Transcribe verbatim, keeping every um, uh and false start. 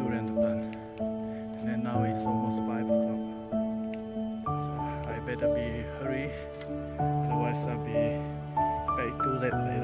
durian to plant. And then now it's almost five o'clock. So I better be hurry, otherwise I'll be back too late later.